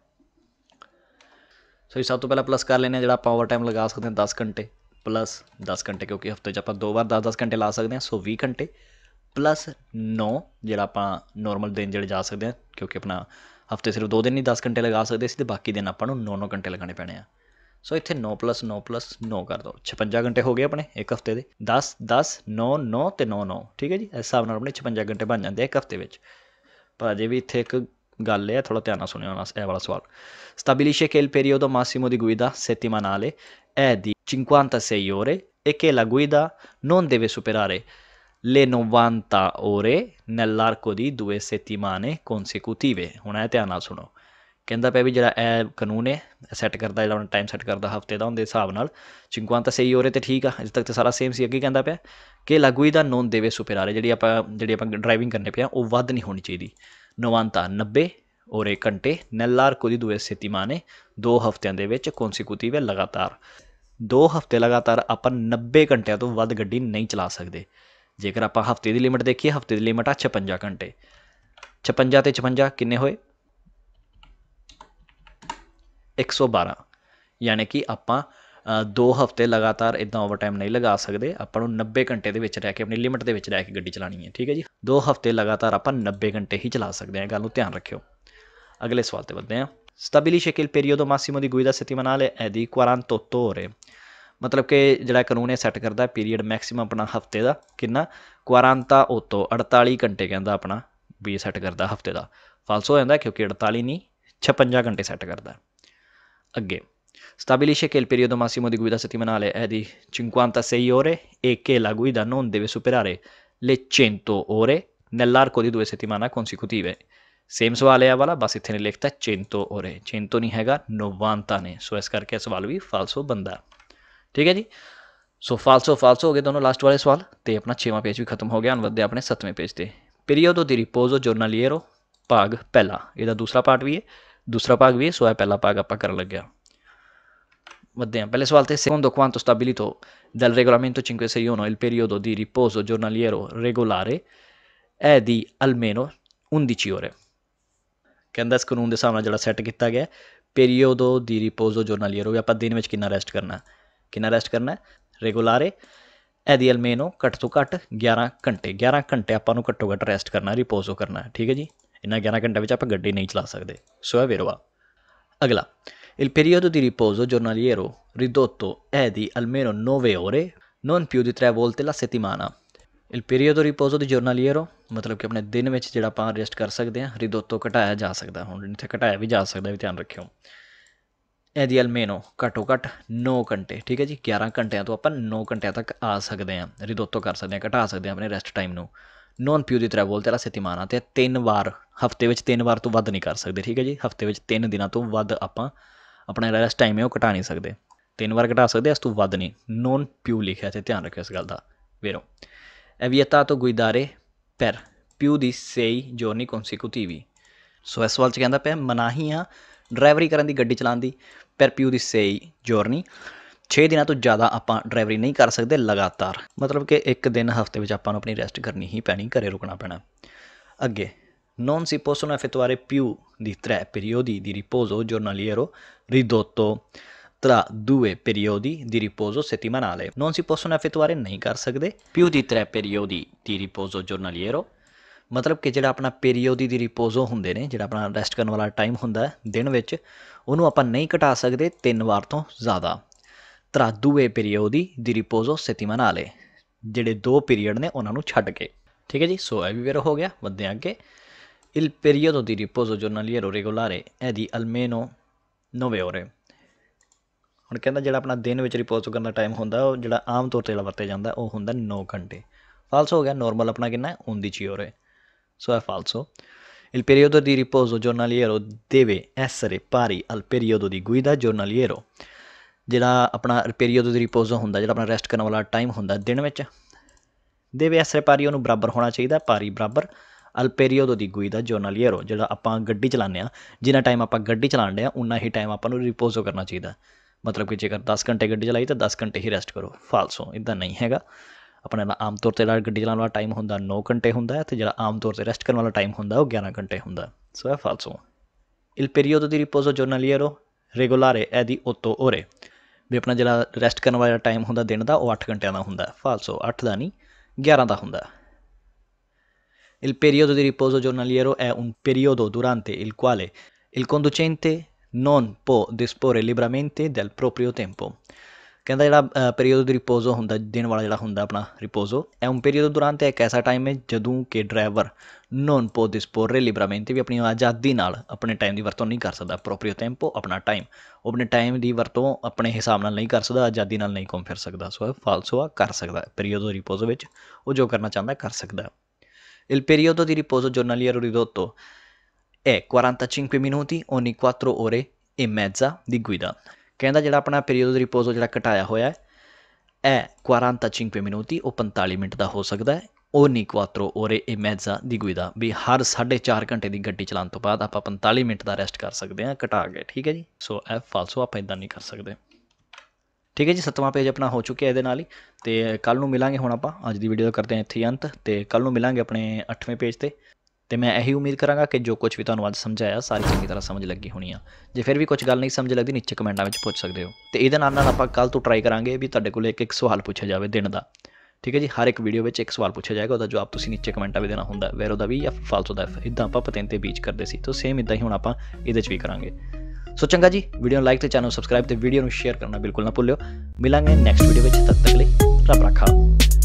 ਸੋ ਸਭ ਤੋਂ ਪਹਿਲਾਂ ਪਲੱਸ ਕਰ ਲੈਂਦੇ ਹਾਂ ਜਿਹੜਾ ਆਪਾਂ ਓਵਰ ਟਾਈਮ ਲਗਾ ਸਕਦੇ ਹਾਂ ਦਸ ਘੰਟੇ ਪਲੱਸ ਦਸ ਘੰਟੇ ਕਿਉਂਕਿ ਹਫ਼ਤੇ 'ਚ ਆਪਾਂ ਦੋ ਵਾਰ ਦਸ ਦਸ ਘੰਟੇ ਲਾ ਸਕਦੇ ਹਾਂ ਸੋ ਵੀਹ ਘੰਟੇ ਪਲੱਸ ਨੌ ਜਿਹੜਾ ਆਪਾਂ ਨੋਰਮਲ ਦਿਨ ਜਿਹੜੇ ਜਾ ਸਕਦੇ ਹਾਂ ਕਿਉਂਕਿ ਆਪਣਾ ਹਫ਼ਤੇ ਸਿਰਫ ਦੋ ਦਿਨ ਨਹੀਂ ਦਸ ਘੰਟੇ ਲਗਾ ਸਕਦੇ ਸੀ ਅਤੇ ਬਾਕੀ ਦਿਨ ਆਪਾਂ ਨੂੰ ਨੌ ਨੌ ਘੰਟੇ ਲਗਾਉਣੇ ਪੈਣੇ ਆ। ਸੋ ਇੱਥੇ ਨੌ ਪਲੱਸ ਨੌ ਪਲੱਸ ਨੌ ਕਰ ਦਿਓ ਛਪੰਜਾ ਘੰਟੇ ਹੋ ਗਏ ਆਪਣੇ ਇੱਕ ਹਫ਼ਤੇ ਦੇ ਦਸ ਦਸ ਨੌ ਨੌ ਅਤੇ ਨੌ ਨੌ ਠੀਕ ਹੈ ਜੀ। ਇਸ ਹਿਸਾਬ ਨਾਲ ਆਪਣੇ ਛਪੰਜਾ ਘੰਟੇ ਬਣ ਜਾਂਦੇ ਆ ਇੱਕ ਹਫ਼ਤੇ ਵਿੱਚ। ਪਰ ਅਜੇ ਵੀ ਇੱਥੇ ਇੱਕ ਗੱਲ ਹੈ ਥੋੜ੍ਹਾ ਧਿਆਨ ਨਾਲ ਸੁਣਿਓ ਨਾ ਇਹ ਵਾਲਾ ਸਵਾਲ। Stabilisce che il periodo massimo di guida settimanale è di cinquantasei ore e che la guida non deve superare le novanta ore nell'arco di due settimane consecutive। ਹੁਣ ਇਹ ਧਿਆਨ ਨਾਲ ਸੁਣੋ ਕਹਿੰਦਾ ਪਿਆ ਵੀ ਜਿਹੜਾ ਇਹ ਕਾਨੂੰਨ ਹੈ ਸੈੱਟ ਕਰਦਾ ਜਿਹੜਾ ਟਾਈਮ ਸੈੱਟ ਕਰਦਾ ਹਫ਼ਤੇ ਦਾ ਉਹਦੇ ਹਿਸਾਬ ਨਾਲ cinquantasei ore ਤੇ ਠੀਕ ਆ ਅਜੇ ਤੱਕ ਤਾਂ ਸਾਰਾ ਸੇਮ ਸੀ। ਅੱਗੇ ਕਹਿੰਦਾ ਪਿਆ ਕਿ la guida non deve superare ਜਿਹੜੀ ਆਪਾਂ ਜਿਹੜੀ ਆਪਾਂ ਡਰਾਈਵਿੰਗ ਕਰਨੇ ਪਿਆ ਉਹ ਵੱਧ ਨਹੀਂ ਹੋਣੀ ਚਾਹੀਦੀ novanta ਨੱਬੇ ore ਘੰਟੇ nell'arco di due settimane ਦੋ ਹਫ਼ਤਿਆਂ ਦੇ ਵਿੱਚ consecutive ਲਗਾਤਾਰ ਦੋ ਹਫ਼ਤੇ ਲਗਾਤਾਰ ਆਪਾਂ ਨੱਬੇ ਘੰਟਿਆਂ ਤੋਂ ਵੱਧ ਗੱਡੀ ਨਹੀਂ ਚਲਾ ਸਕਦੇ। ਜੇਕਰ ਆਪਾਂ ਹਫ਼ਤੇ ਦੀ ਲਿਮਿਟ ਦੇਖੀਏ ਹਫ਼ਤੇ ਦੀ ਲਿਮਿਟ ਆ ਛਪੰਜਾ ਘੰਟੇ ਛਪੰਜਾ ਅਤੇ ਛਪੰਜਾ ਕਿੰਨੇ ਹੋਏ ਇੱਕ ਸੌ ਬਾਰਾਂ ਯਾਨੀ ਕਿ ਆਪਾਂ ਦੋ ਹਫ਼ਤੇ ਲਗਾਤਾਰ ਇੱਦਾਂ ਓਵਰ ਟਾਈਮ ਨਹੀਂ ਲਗਾ ਸਕਦੇ ਆਪਾਂ ਨੂੰ ਨੱਬੇ ਘੰਟੇ ਦੇ ਵਿੱਚ ਰਹਿ ਕੇ ਆਪਣੀ ਲਿਮਿਟ ਦੇ ਵਿੱਚ ਰਹਿ ਕੇ ਗੱਡੀ ਚਲਾਉਣੀ ਹੈ ਠੀਕ ਹੈ ਜੀ। ਦੋ ਹਫ਼ਤੇ ਲਗਾਤਾਰ ਆਪਾਂ ਨੱਬੇ ਘੰਟੇ ਹੀ ਚਲਾ ਸਕਦੇ ਹਾਂ ਗੱਲ ਨੂੰ ਧਿਆਨ ਰੱਖਿਓ। ਅਗਲੇ ਸਵਾਲ 'ਤੇ ਵਧਦੇ ਹਾਂ। Stabilisce che il periodo massimo di guida settimanale è di quarantotto ore। मतलब कि ਜਿਹੜਾ ਕਾਨੂੰਨ ਇਹ ਸੈੱਟ ਕਰਦਾ ਪੀਰੀਅਡ ਮੈਕਸਿਮਮ ਆਪਣਾ ਹਫਤੇ ਦਾ ਕਿੰਨਾ quarantotto ਅੜਤਾਲੀ ਘੰਟੇ ਕਹਿੰਦਾ ਆਪਣਾ ਵੀ ਸੈੱਟ ਕਰਦਾ ਹਫਤੇ ਦਾ। ਫਾਲਸ ਹੋ ਜਾਂਦਾ ਕਿਉਂਕਿ ਅੜਤਾਲੀ ਨਹੀਂ ਛਪੰਜਾ ਘੰਟੇ ਸੈੱਟ ਕਰਦਾ। ਅੱਗੇ stabilisce che il periodo massimo di guida settimanale è di cinquantasei ore e che la guida non deve superare le cento ore nell'arco di due settimane consecutive। Same ਸਵਾਲ ਹੈ ਵਾਲਾ ਬਸ ਇੱਥੇ ਨੇ ਲਿਖਤਾ cento ore cento ਨਹੀਂ ਹੈਗਾ ਨੌਵਾਂਤਾ ਨੇ ਸੋ ਇਸ ਕਰਕੇ ਸਵਾਲ ਵੀ ਫਾਲਸੋ ਬੰਦਾ। ਠੀਕ ਹੈ ਜੀ ਸੋ ਫਾਲਸੋ ਫਾਲਸੋ ਹੋ ਗਏ ਦੋਨੋਂ ਲਾਸਟ ਵਾਲੇ ਸਵਾਲ ਤੇ ਆਪਣਾ ਛੇਵਾਂ ਪੇਜ ਵੀ ਖਤਮ ਹੋ ਗਿਆ। ਹੁਣ ਵਧਦੇ ਆਪਣੇ ਸੱਤਵੇਂ ਪੇਜ ਤੇ ਪੀਰੀਓਡੋ ਦੀ ਰਿਪੋਜ਼ੋ ਜੋਰਨਾਲੀਏਰੋ ਭਾਗ ਪਹਿਲਾ ਇਹਦਾ ਦੂਸਰਾ ਪਾਰਟ ਵੀ ਹੈ ਦੂਸਰਾ ਭਾਗ ਵੀ ਹੈ ਸੋ ਇਹ ਪਹਿਲਾ ਭਾਗ ਆਪਾਂ ਕਰਨ ਲੱਗਿਆ। ਵਧਦੇ ਹਾਂ ਪਹਿਲੇ ਸਵਾਲ ਤੇ secondo quanto stabilito dal regolamento cinque sei uno il periodo di riposo giornaliero regolare è di almeno undici ore। ਕਹਿੰਦਾ ਇਸ ਕਾਨੂੰਨ ਦੇ ਹਿਸਾਬ ਨਾਲ ਜਿਹੜਾ ਸੈੱਟ ਕੀਤਾ ਗਿਆ ਪੀਰੀਓਡੋ ਦੀ ਰਿਪੋਜ਼ੋ ਜੋਰਨਾਲੀਏਰੋ ਵੀ ਆਪਾਂ ਦਿਨ ਵਿੱਚ ਕਿੰਨਾ ਰੈਸਟ ਕਰਨਾ ਕਿੰਨਾ ਰੈਸਟ ਕਰਨਾ ਰੈਗੂਲਾਰੇ ਇਹਦੀ ਅਲਮੇਨੋ ਘੱਟ ਤੋਂ ਘੱਟ ਗਿਆਰਾਂ ਘੰਟੇ ਗਿਆਰਾਂ ਘੰਟੇ ਆਪਾਂ ਨੂੰ ਘੱਟੋ ਘੱਟ ਰੈਸਟ ਕਰਨਾ ਰਿਪੋਜ਼ੋ ਕਰਨਾ ਠੀਕ ਹੈ ਜੀ। ਇਹਨਾਂ ਗਿਆਰਾਂ ਘੰਟੇ ਵਿੱਚ ਆਪਾਂ ਗੱਡੀ ਨਹੀਂ ਚਲਾ ਸਕਦੇ ਸੋ ਇਹ ਵੇਰਵਾ। ਅਗਲਾ il periodo di riposo giornaliero ridotto è di almeno nove ore non più di tre volte la settimana। il periodo riposo di giornaliero ਮਤਲਬ ਕਿ ਆਪਣੇ ਦਿਨ ਵਿੱਚ ਜਿਹੜਾ ਆਪਾਂ ਰੈਸਟ ਕਰ ਸਕਦੇ ਹਾਂ ਰਿਦੋਤੋ ਘਟਾਇਆ ਜਾ ਸਕਦਾ ਹੁਣ ਇੱਥੇ ਘਟਾਇਆ ਵੀ ਜਾ ਸਕਦਾ ਵੀ ਧਿਆਨ ਰੱਖਿਓ। ਇਹਦੀ ਅਲਮੇਨੋ ਘੱਟੋ ਘੱਟ ਨੌ ਘੰਟੇ ਠੀਕ ਹੈ ਜੀ ਗਿਆਰਾਂ ਘੰਟਿਆਂ ਤੋਂ ਆਪਾਂ ਨੌ ਘੰਟਿਆਂ ਤੱਕ ਆ ਸਕਦੇ ਹਾਂ ਰਿਦੋਤੋ ਕਰ ਸਕਦੇ ਹਾਂ ਘਟਾ ਸਕਦੇ ਹਾਂ ਆਪਣੇ ਰੈਸਟ ਟਾਈਮ ਨੂੰ। ਨੋਨ ਪਿਊ ਦੀ ਤਰ੍ਹਾਂ ਬੋਲਤੇ ਲਾ ਸੈਤੀਮਾਨਾ ਅਤੇ ਤਿੰਨ ਵਾਰ ਹਫਤੇ ਵਿੱਚ ਤਿੰਨ ਵਾਰ ਤੋਂ ਵੱਧ ਨਹੀਂ ਕਰ ਸਕਦੇ ਠੀਕ ਹੈ ਜੀ ਹਫਤੇ ਵਿੱਚ ਤਿੰਨ ਦਿਨਾਂ ਤੋਂ ਵੱਧ ਆਪਾਂ ਆਪਣਾ ਰੈਸਟ ਟਾਈਮ ਹੈ ਉਹ ਘਟਾ ਨਹੀਂ ਸਕਦੇ ਤਿੰਨ ਵਾਰ ਘਟਾ ਸਕਦੇ ਇਸ ਤੋਂ ਵੱਧ ਨਹੀਂ ਨੋਨ ਪਿਊ ਲਿਖਿਆ ਅਤੇ ਧਿਆਨ ਰੱਖਿਓ ਇਸ ਗੱਲ ਦਾ ਵੇਰੋ। è vietato guidare per più di sei giorni consecutivi। ਸੋ ਇਸ ਸਵਾਲ 'ਚ ਕਹਿੰਦਾ ਪਿਆ ਮਨਾਹੀ ਆ ਡਰਾਈਵਰੀ ਕਰਨ ਦੀ ਗੱਡੀ ਚਲਾਉਣ ਦੀ per più di sei giorni ਛੇ ਦਿਨਾਂ ਤੋਂ ਜ਼ਿਆਦਾ ਆਪਾਂ ਡਰਾਈਵਰੀ ਨਹੀਂ ਕਰ ਸਕਦੇ ਲਗਾਤਾਰ ਮਤਲਬ ਕਿ ਇੱਕ ਦਿਨ ਹਫਤੇ ਵਿੱਚ ਆਪਾਂ ਨੂੰ ਆਪਣੀ ਰੈਸਟ ਕਰਨੀ ਹੀ ਪੈਣੀ ਘਰੇ ਰੁਕਣਾ ਪੈਣਾ। ਅੱਗੇ non si possono effettuare più di tre periodi di riposo giornaliero ridotto tra due periodi di riposo settimanale। non si possono effettuare नहीं कर सकते più di tre periodi di riposo giornaliero ਮਤਲਬ ਕਿ ਜਿਹੜਾ ਆਪਣਾ ਪੀਰੀਓਡੀ ਦੀ ਰਿਪੋਜ਼ੋ ਹੁੰਦੇ ਨੇ ਜਿਹੜਾ ਆਪਣਾ ਰੈਸਟ ਕਰਨ ਵਾਲਾ ਟਾਈਮ ਹੁੰਦਾ ਦਿਨ ਵਿੱਚ ਉਹਨੂੰ ਆਪਾਂ ਨਹੀਂ ਘਟਾ ਸਕਦੇ ਤਿੰਨ ਵਾਰ ਤੋਂ ਜ਼ਿਆਦਾ। tra due periodi di riposo settimanale ਜਿਹੜੇ ਦੋ ਪੀਰੀਅਡ ਨੇ ਉਹਨਾਂ ਨੂੰ ਛੱਡ ਕੇ ਠੀਕ ਹੈ ਜੀ। ਸੋ ਇਹ ਵੀ ਵੇਰ ਹੋ ਗਿਆ ਵੱਧਦੇ ਹਾਂ ਅੱਗੇ il periodo di riposo giornaliero regolare è di almeno nove ore। ਹੁਣ ਕਹਿੰਦਾ ਜਿਹੜਾ ਆਪਣਾ ਦਿਨ ਵਿੱਚ ਰਿਪੋਜ਼ ਕਰਨ ਦਾ ਟਾਈਮ ਹੁੰਦਾ ਉਹ ਜਿਹੜਾ ਆਮ ਤੌਰ 'ਤੇ ਜਿਹੜਾ ਵਰਤਿਆ ਜਾਂਦਾ ਉਹ ਹੁੰਦਾ ਨੌ ਘੰਟੇ ਫਾਲਸ ਹੋ ਗਿਆ ਨੋਰਮਲ ਆਪਣਾ ਕਿੰਨਾ undici ore ਸੋ è falso। il periodo di riposo giornaliero deve essere pari al periodo di guida giornaliero। ਜਿਹੜਾ ਆਪਣਾ ਪੀਰੀਓdo di riposo ਹੁੰਦਾ ਜਿਹੜਾ ਆਪਣਾ ਰੈਸਟ ਕਰਨ ਵਾਲਾ ਟਾਈਮ ਹੁੰਦਾ ਦਿਨ ਵਿੱਚ deve essere pari ਉਹਨੂੰ ਬਰਾਬਰ ਹੋਣਾ ਚਾਹੀਦਾ ਪਾਰੀ ਬਰਾਬਰ al periodo di guida giornaliero ਜਿਹੜਾ ਆਪਾਂ ਗੱਡੀ ਚਲਾਉਂਦੇ ਹਾਂ ਜਿੰਨਾ ਟਾਈਮ ਆਪਾਂ ਗੱਡੀ ਚਲਾਉਂਦੇ ਹਾਂ ਉਨਾ ਹੀ ਟਾਈਮ ਆਪਾਂ ਨੂੰ ਰਿਪੋਜ਼ੋ ਕਰਨਾ ਚਾਹੀਦਾ ਮਤਲਬ ਕਿ ਜੇਕਰ ਦਸ ਘੰਟੇ ਗੱਡੀ ਚਲਾਈ ਤਾਂ ਦਸ ਘੰਟੇ ਹੀ ਰੈਸਟ ਕਰੋ ਫਾਲਸੋ ਇੱਦਾਂ ਨਹੀਂ ਹੈਗਾ। ਆਪਣਾ ਆਮ ਤੌਰ 'ਤੇ ਜਿਹੜਾ ਗੱਡੀ ਚਲਾਉਣ ਵਾਲਾ ਟਾਈਮ ਹੁੰਦਾ ਨੌ ਘੰਟੇ ਹੁੰਦਾ ਅਤੇ ਜਿਹੜਾ ਆਮ ਤੌਰ 'ਤੇ ਰੈਸਟ ਕਰਨ ਵਾਲਾ ਟਾਈਮ ਹੁੰਦਾ ਉਹ ਗਿਆਰਾਂ ਘੰਟੇ ਹੁੰਦਾ ਸੋ ਇਹ ਫਾਲਸੋ। il periodo di riposo giornaliero regolare è di otto ore ਵੀ ਆਪਣਾ ਜਿਹੜਾ ਰੈਸਟ ਕਰਨ ਵਾਲਾ ਟਾਈਮ ਹੁੰਦਾ ਦਿਨ ਦਾ ਉਹ ਅੱਠ ਘੰਟਿਆਂ ਦਾ ਹੁੰਦਾ ਫਾਲਸੋ ਅੱਠ ਦਾ ਨਹੀਂ ਗਿਆਰਾਂ ਦਾ ਹੁੰਦਾ। il periodo di riposo giornaliero è un periodo durante il quale il conducente non può disporre liberamente del proprio tempo। ਕਹਿੰਦਾ ਜਿਹੜਾ ਪੀਰੀਓdo di riposo ਹੁੰਦਾ ਦਿਨ ਵਾਲਾ ਜਿਹੜਾ ਹੁੰਦਾ ਆਪਣਾ ਰਿਪੋਜ਼ੋ è un periodo durante ਇੱਕ ਐਸਾ ਟਾਈਮ ਹੈ ਜਦੋਂ ਕਿ driver non può disporre liberamente ਵੀ ਆਪਣੀ ਆਜ਼ਾਦੀ ਨਾਲ ਆਪਣੇ ਟਾਈਮ ਦੀ ਵਰਤੋਂ ਨਹੀਂ ਕਰ ਸਕਦਾ proprio tempo ਆਪਣਾ ਟਾਈਮ ਉਹ ਆਪਣੇ ਟਾਈਮ ਦੀ ਵਰਤੋਂ ਆਪਣੇ ਹਿਸਾਬ ਨਾਲ ਨਹੀਂ ਕਰ ਸਕਦਾ ਆਜ਼ਾਦੀ ਨਾਲ ਨਹੀਂ ਘੁੰਮ ਫਿਰ ਸਕਦਾ ਸੋ ਫਾਲਸੋ ਆ ਕਰ ਸਕਦਾ ਪੀਰੀਓdo di riposo ਵਿੱਚ ਉਹ ਜੋ ਕਰਨਾ ਚਾਹੁੰਦਾ ਕਰ ਸਕਦਾ। il periodo di riposo giornaliero ridotto è quarantacinque minuti ogni quattro ore e mezza di guida। ਕਹਿੰਦਾ ਜਿਹੜਾ ਆਪਣਾ ਪੀਰੀਓdo di riposo ਜਿਹੜਾ ਘਟਾਇਆ ਹੋਇਆ ਹੈ quarantacinque minuti ਉਹ ਪੰਤਾਲੀ ਮਿੰਟ ਦਾ ਹੋ ਸਕਦਾ ਹੈ ogni quattro ore e mezza di guida ਵੀ ਹਰ ਸਾਢੇ ਚਾਰ ਘੰਟੇ ਦੀ ਗੱਡੀ ਚਲਾਉਣ ਤੋਂ ਬਾਅਦ ਆਪਾਂ ਪੰਤਾਲੀ ਮਿੰਟ ਦਾ ਰੈਸਟ ਕਰ ਸਕਦੇ ਹਾਂ ਘਟਾ ਕੇ ਠੀਕ ਹੈ ਜੀ। ਸੋ ਇਹ ਫਾਲਸੋ ਆਪਾਂ ਇੱਦਾਂ ਨਹੀਂ ਕਰ ਸਕਦੇ ਠੀਕ ਹੈ ਜੀ। ਸੱਤਵਾਂ ਪੇਜ ਆਪਣਾ ਹੋ ਚੁੱਕਿਆ ਇਹਦੇ ਨਾਲ ਹੀ ਅਤੇ ਕੱਲ੍ਹ ਨੂੰ ਮਿਲਾਂਗੇ ਹੁਣ ਆਪਾਂ ਅੱਜ ਦੀ ਵੀਡੀਓ ਦਾ ਕਰਦੇ ਹਾਂ ਇੱਥੇ ਹੀ ਅੰਤ ਅਤੇ ਕੱਲ੍ਹ ਨੂੰ ਮਿਲਾਂਗੇ ਆਪਣੇ ਅੱਠਵੇਂ ਪੇਜ 'ਤੇ ਅਤੇ ਮੈਂ ਇਹੀ ਉਮੀਦ ਕਰਾਂਗਾ ਕਿ ਜੋ ਕੁਛ ਵੀ ਤੁਹਾਨੂੰ ਅੱਜ ਸਮਝਾਇਆ ਸਾਰੀ ਚੰਗੀ ਤਰ੍ਹਾਂ ਸਮਝ ਲੱਗੀ ਹੋਣੀ ਆ। ਜੇ ਫਿਰ ਵੀ ਕੁਛ ਗੱਲ ਨਹੀਂ ਸਮਝ ਲੱਗਦੀ ਨੀਚੇ ਕਮੈਂਟਾਂ ਵਿੱਚ ਪੁੱਛ ਸਕਦੇ ਹੋ ਅਤੇ ਇਹਦੇ ਨਾਲ ਨਾਲ ਆਪਾਂ ਕੱਲ੍ਹ ਤੋਂ ਟਰਾਈ ਕਰਾਂਗੇ ਵੀ ਤੁਹਾਡੇ ਕੋਲ ਇੱਕ ਇੱਕ ਸਵਾਲ ਪੁੱਛਿਆ ਜਾਵੇ ਦਿਨ ਦਾ ਠੀਕ ਹੈ ਜੀ। ਹਰ ਇੱਕ ਵੀਡੀਓ ਵਿੱਚ ਇੱਕ ਸਵਾਲ ਪੁੱਛਿਆ ਜਾਏਗਾ ਉਹਦਾ ਜਵਾਬ ਤੁਸੀਂ ਨੀਚੇ ਕਮੈਂਟਾਂ ਵੀ ਦੇਣਾ ਹੁੰਦਾ ਵੈਰੋ ਦਾ ਵੀ ਜਾਂ ਫਾਲਤੂ ਦਾ ਇੱਦਾਂ ਆਪਾਂ ਪਤਨ 'ਤੇ ਬੀਚ ਕਰਦੇ ਸੀ ਤਾਂ ਸੇਮ ਇੱਦਾਂ ਹੀ ਹੁਣ ਆਪਾਂ ਇਹਦੇ 'ਚ ਵੀ ਕਰਾਂਗੇ। ਸੋ ਚੰਗਾ ਜੀ, ਵੀਡੀਓ ਨੂੰ ਲਾਈਕ ਤੇ ਚੈਨਲ ਨੂੰ ਸਬਸਕ੍ਰਾਈਬ ਤੇ ਵੀਡੀਓ ਨੂੰ ਸ਼ੇਅਰ ਕਰਨਾ ਬਿਲਕੁਲ ਨਾ ਭੁੱਲਿਓ। ਮਿਲਾਂਗੇ ਨੈਕਸਟ ਵੀਡੀਓ ਵਿੱਚ, ਤਦ ਤੱਕ ਲਈ ਰੱਬ ਰਾਖਾ।